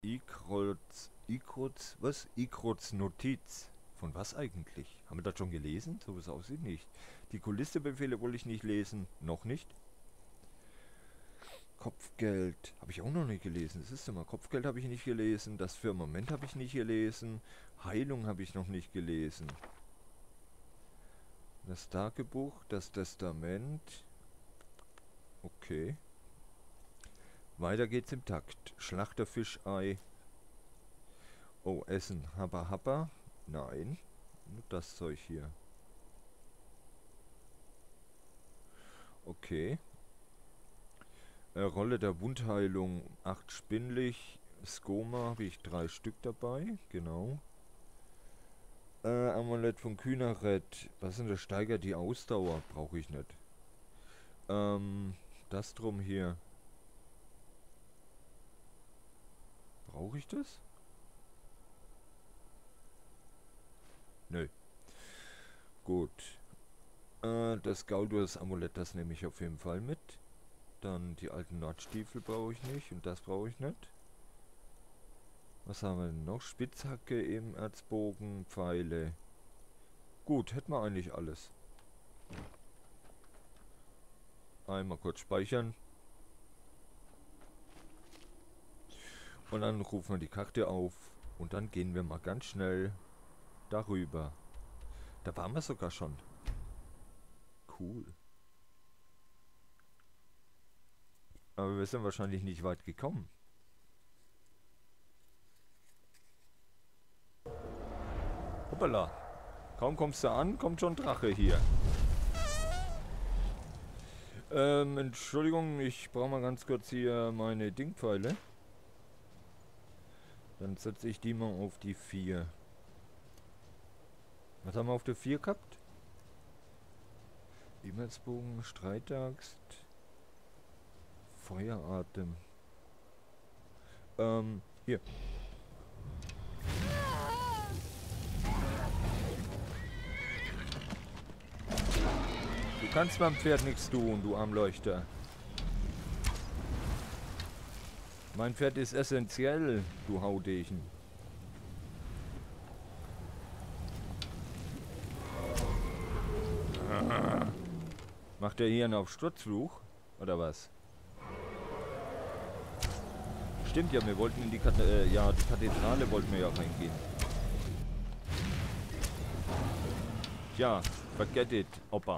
Was? Ikrots Notiz. Von was eigentlich? Haben wir das schon gelesen? So wie es aussieht, nicht. Die Kulissebefehle wollte ich nicht lesen. Noch nicht. Kopfgeld. Habe ich auch noch nicht gelesen. Das ist immer. Kopfgeld habe ich nicht gelesen. Das Firmament habe ich nicht gelesen. Heilung habe ich noch nicht gelesen. Das Tagebuch. Das Testament. Okay. Weiter geht's im Takt. Schlachterfischei. Oh, Essen. Habba Habba. Nein. Nur das Zeug hier. Okay. Rolle der Wundheilung. 8 Spinnlich. Skoma habe ich 3 Stück dabei. Genau. Amulett von Kühneret. Was sind das? Steigert die Ausdauer. Brauche ich nicht. Das drum hier. Brauche ich das? Nö. Gut. Das Gaudurs-Amulett, das nehme ich auf jeden Fall mit. Dann die alten Nordstiefel brauche ich nicht und das brauche ich nicht. Was haben wir denn noch? Spitzhacke im Erzbogen, Pfeile. Gut, hätten wir eigentlich alles. Einmal kurz speichern. Und dann rufen wir die Karte auf und dann gehen wir mal ganz schnell darüber. Da waren wir sogar schon. Cool. Aber wir sind wahrscheinlich nicht weit gekommen. Hoppala. Kaum kommst du an, kommt schon Drache hier. Entschuldigung, ich brauche mal ganz kurz hier meine Dingpfeile. Dann setze ich die mal auf die 4. Was haben wir auf der 4 gehabt? Himmelsbogen, Streitaxt, Feueratem. Hier. Du kannst beim Pferd nichts tun, du Armleuchter. Mein Pferd ist essentiell, du Haudegen. Macht er hier einen auf Sturzfluch? Oder was? Stimmt ja, wir wollten in die Kathedrale wollten wir ja reingehen. Tja, forget it, Opa.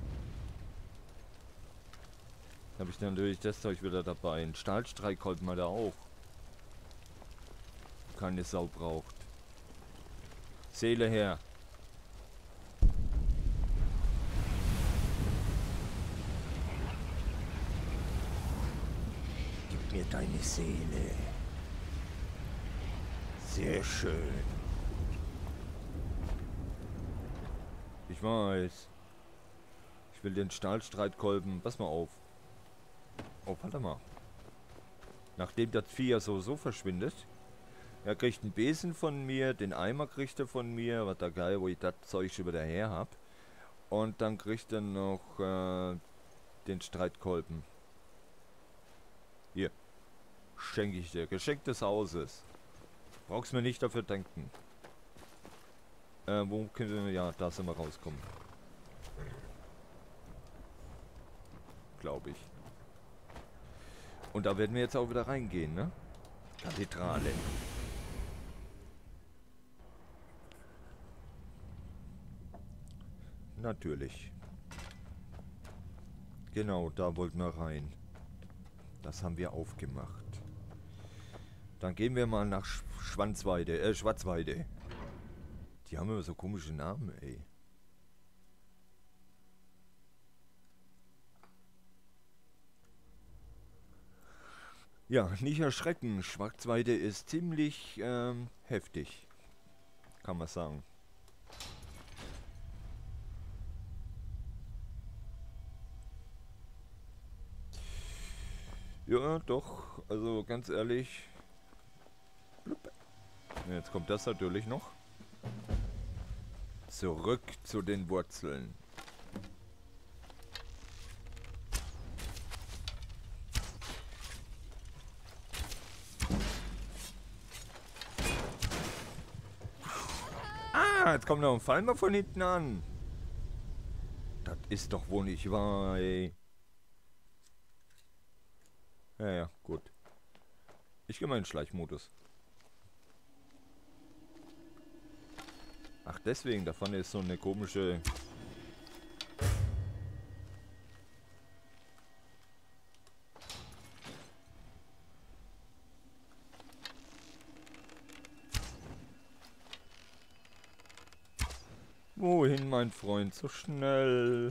Habe ich natürlich das Zeug wieder dabei. Ein Stahlstreikkolben hat er auch. Keine Sau braucht. Seele her. Gib mir deine Seele. Sehr schön. Ich weiß. Ich will den Stahlstreitkolben. Pass mal auf. Oh, warte mal. Nachdem das Vieh ja so verschwindet. Er kriegt einen Besen von mir. Den Eimer kriegt er von mir. Was da geil, wo ich das Zeug schon wieder her hab. Und dann kriegt er noch den Streitkolben. Hier. Schenke ich dir. Geschenk des Hauses. Brauchst mir nicht dafür denken. Wo können wir... Ja, da sind wir rauskommen. Glaube ich. Und da werden wir jetzt auch wieder reingehen, ne? Kathedrale. Natürlich. Genau, da wollten wir rein. Das haben wir aufgemacht. Dann gehen wir mal nach Schwarzweide. Die haben immer so komische Namen, ey. Ja, nicht erschrecken. Schwarzweide ist ziemlich heftig. Kann man sagen. Ja, doch. Also ganz ehrlich. Jetzt kommt das natürlich noch. Zurück zu den Wurzeln. jetzt kommt noch ein Fall mal von hinten an. Das ist doch wohl nicht wahr, ey. Ja, ja, gut. Ich gehe mal in den Schleichmodus. Ach, deswegen, da vorne ist so eine komische... Wohin, mein Freund? So schnell.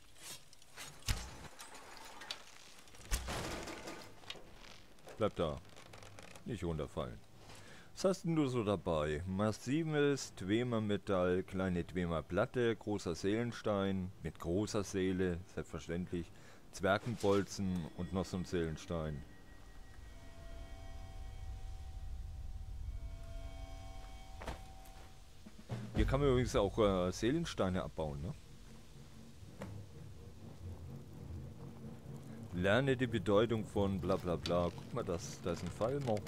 Bleib da. Nicht runterfallen. Was hast denn du so dabei? Massives Dwemer-Metall, kleine Dwemer-Platte, großer Seelenstein mit großer Seele, selbstverständlich, Zwergenbolzen und noch so ein Seelenstein. Hier kann man übrigens auch Seelensteine abbauen, ne? Lerne die Bedeutung von bla bla bla. Guck mal, da ist ein Pfeil noch.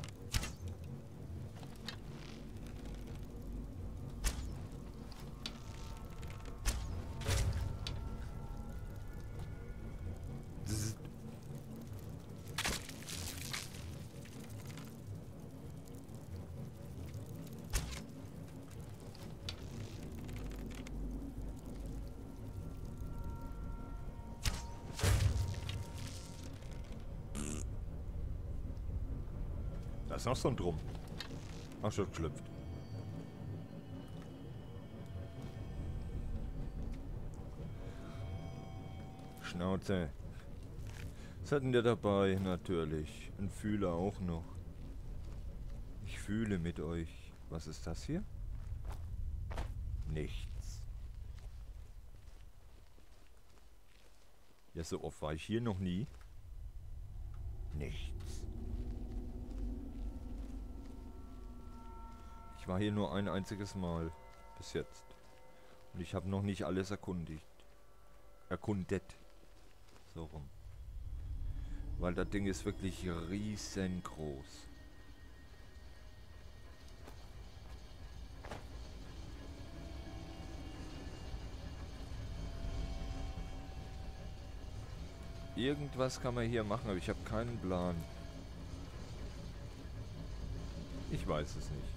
Da ist noch so ein Drum. Ach, schon geschlüpft. Schnauze. Was hatten wir dabei? Natürlich. Ein Fühler auch noch. Ich fühle mit euch. Was ist das hier? Nichts. Ja, so oft war ich hier noch nie. Nichts. Ich war hier nur ein einziges Mal. Bis jetzt. Und ich habe noch nicht alles erkundigt. Erkundet. So rum. Weil das Ding ist wirklich riesengroß. Irgendwas kann man hier machen, aber ich habe keinen Plan. Ich weiß es nicht.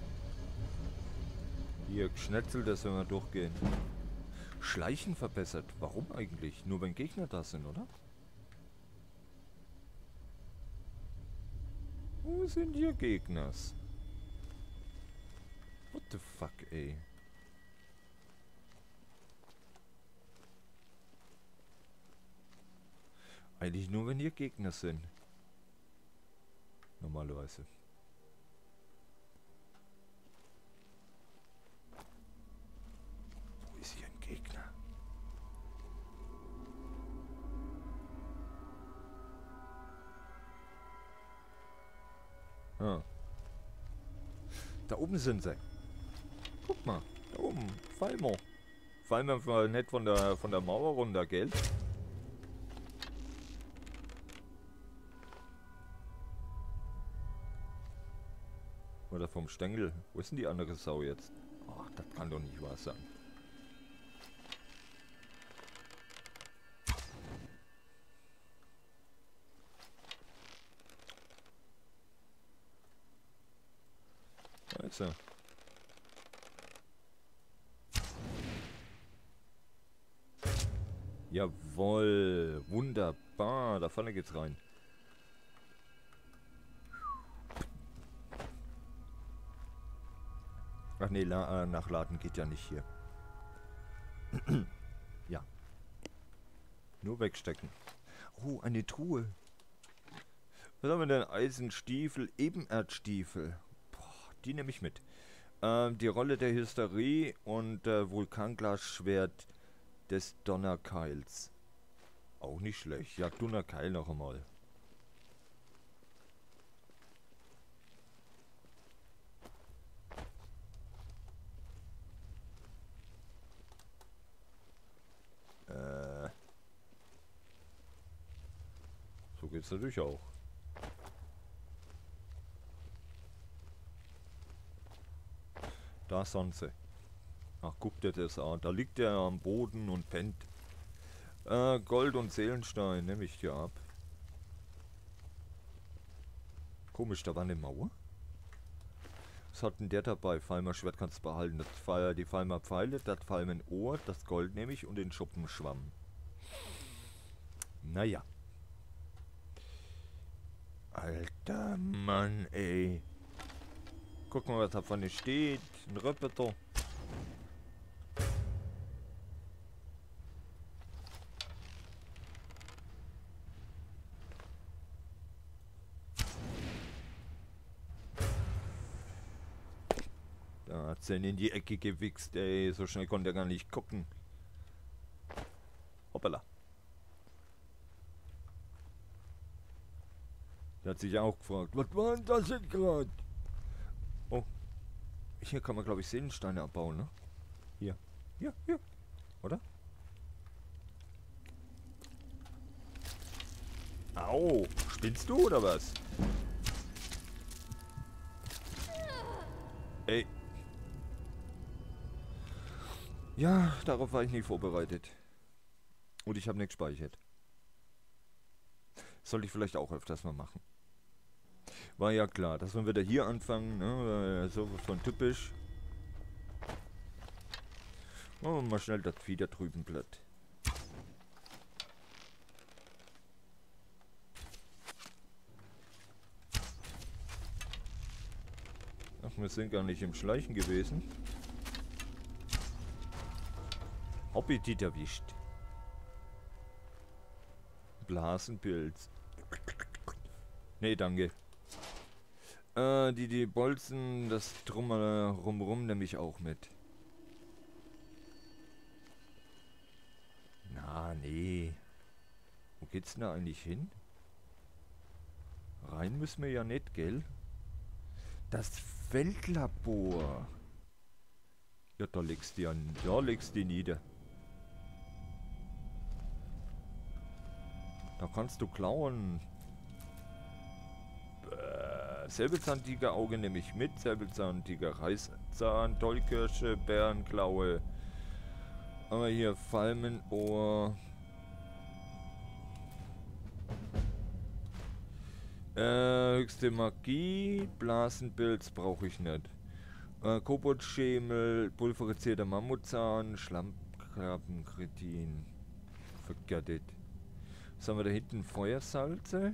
Hier geschnetzelt, dass wir durchgehen. Schleichen verbessert. Warum eigentlich? Nur wenn Gegner da sind, oder? Wo sind hier Gegners? What the fuck, ey? Eigentlich nur, wenn hier Gegner sind. Normalerweise. Wo ist hier ein Gegner? Ah. Da oben sind sie. Guck mal, da oben. Fallen wir. Fallen wir nicht von der Mauer runter, gell? Oder vom Stängel. Wo ist denn die andere Sau jetzt? Ach, das kann doch nicht wahr sein. Da ist er. Jawohl. Wunderbar. Da vorne geht's rein. Ach nee, nachladen geht ja nicht hier. Ja. Nur wegstecken. Oh, eine Truhe. Was haben wir denn? Eisenstiefel, Ebenerzstiefel. Boah, die nehme ich mit. Die Rolle der Hysterie und Vulkanglasschwert des Donnerkeils. Auch nicht schlecht. Ja, Donnerkeil noch einmal. So geht's natürlich auch. Da sonst. Ach, guck dir das an. Da liegt er am Boden und pennt. Gold und Seelenstein nehme ich dir ab. Komisch, da war eine Mauer. Was hat denn der dabei? Falmer Schwert kannst du behalten. Die Falmer Pfeile, das Falmen Ohr, das Gold nehme ich und den Schuppenschwamm. Naja. Alter Mann, ey. Guck mal, was da vorne steht. Ein Röppeter. Da hat sie ihn in die Ecke gewichst, ey. So schnell konnte er gar nicht gucken. Hoppala. Der hat sich auch gefragt, was war denn das jetzt gerade? Oh. Hier kann man, glaube ich, Seelensteine abbauen, ne? Hier. Hier. Oder? Au. Spinnst du oder was? Ey. Ja, darauf war ich nicht vorbereitet. Und ich habe nichts gespeichert. Sollte ich vielleicht auch öfters mal machen. War ja klar, dass wir wieder hier anfangen, ne? So von typisch. Machen wir mal schnell das Vieh da drüben platt. Ach, wir sind gar nicht im Schleichen gewesen. Hobby die erwischt. Blasenpilz. Nee, danke. Die Bolzen, das Drumherum nehme ich auch mit. Na, nee. Wo geht's denn da eigentlich hin? Rein müssen wir ja nicht, gell? Das Feldlabor. Ja, da legst du an. Da legst du nieder. Da kannst du klauen. Säbelzahntiger Auge nehme ich mit. Säbelzahntiger Reißzahn, Tollkirsche, Bärenklaue. Aber hier Falmenohr. Höchste Magie. Blasenpilz brauche ich nicht. Koboldschemel, pulverisierter Mammutzahn, Schlammkrabbenkretin. Forget it. Was haben wir da hinten? Feuersalze.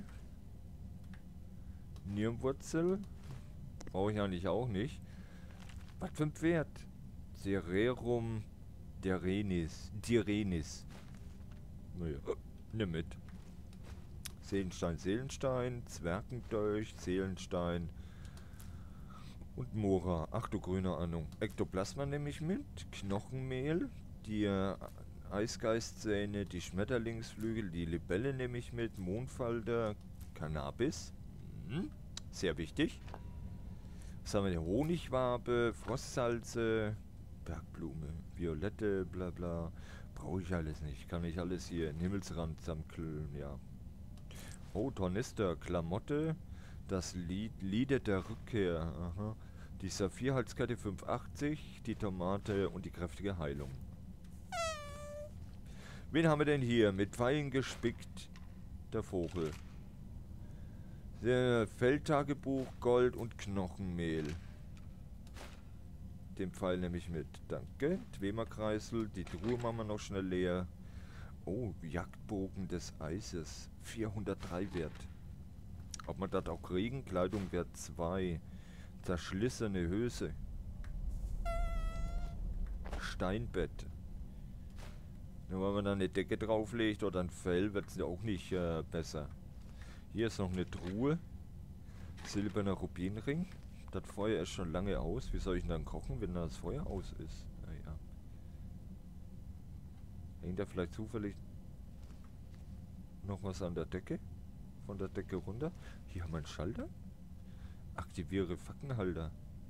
Nierwurzel. Brauche ich eigentlich auch nicht. Was für ein Pferd? Cererum Direnis. Naja, nimm mit. Seelenstein, Zwergendolch, Seelenstein und Mora. Ach du grüne Ahnung. Ektoplasma nehme ich mit. Knochenmehl. Die Eisgeistzähne, die Schmetterlingsflügel, die Libelle nehme ich mit. Mondfalter, Cannabis. Sehr wichtig. Was haben wir denn? Honigwabe, Frostsalze, Bergblume, Violette, bla bla. Brauche ich alles nicht. Kann ich alles hier in Himmelsrand samkeln, ja. Oh, Tornister, Klamotte. Das Lieder der Rückkehr. Aha. Die Saphirhalskette 580, die Tomate und die kräftige Heilung. Wen haben wir denn hier? Mit Pfeilen gespickt. Der Vogel. Der Feldtagebuch, Gold und Knochenmehl. Den Pfeil nehme ich mit. Danke. Twemerkreisel. Die Truhe machen wir noch schnell leer. Oh, Jagdbogen des Eises. 403 wert. Ob wir das auch kriegen? Kleidung wert 2. Zerschlissene Hülse. Steinbett. Nur wenn man da eine Decke drauflegt oder ein Fell, wird es ja auch nicht besser. Hier ist noch eine Truhe. Silberner Rubinring. Das Feuer ist schon lange aus. Wie soll ich denn dann kochen, wenn das Feuer aus ist? Naja. Hängt da vielleicht zufällig noch was an der Decke? Von der Decke runter? Hier haben wir einen Schalter. Aktiviere Fackelhalter.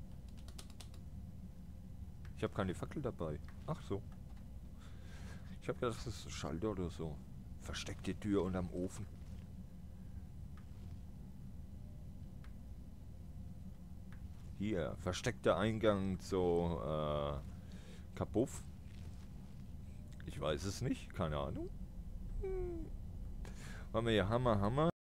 Ich habe keine Fackel dabei. Ach so. Ich habe gedacht, das ist ein Schalter oder so. Versteckte Tür unterm Ofen. Hier, versteckter Eingang zur Kapuff? Ich weiß es nicht. Keine Ahnung. Haben wir hier Hammer, Hammer.